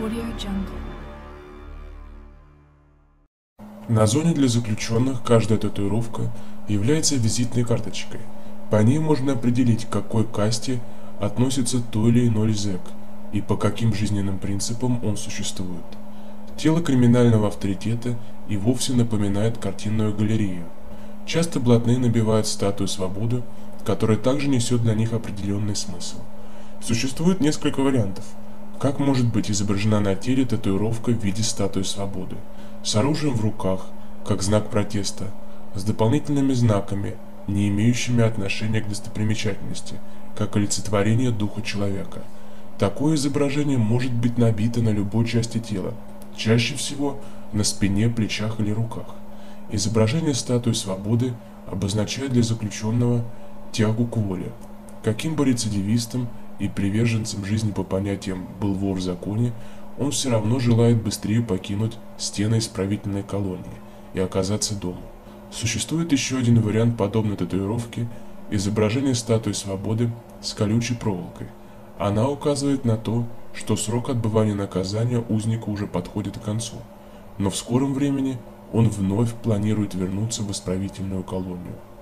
AudioJungle. На зоне для заключенных каждая татуировка является визитной карточкой. По ней можно определить, к какой касте относится то или иной зэк и по каким жизненным принципам он существует. Тело криминального авторитета и вовсе напоминает картинную галерею. Часто блатные набивают статую свободы, которая также несет для них определенный смысл. Существует несколько вариантов, как может быть изображена на теле татуировка в виде статуи свободы, с оружием в руках, как знак протеста, с дополнительными знаками, не имеющими отношения к достопримечательности, как олицетворение духа человека. Такое изображение может быть набито на любой части тела, чаще всего на спине, плечах или руках. Изображение статуи свободы обозначает для заключенного тягу к воле. Каким бы рецидивистом и приверженцем жизни по понятиям был вор в законе, он все равно желает быстрее покинуть стены исправительной колонии и оказаться дома. Существует еще один вариант подобной татуировки – изображение статуи свободы с колючей проволокой. Она указывает на то, что срок отбывания наказания узника уже подходит к концу, но в скором времени он вновь планирует вернуться в исправительную колонию.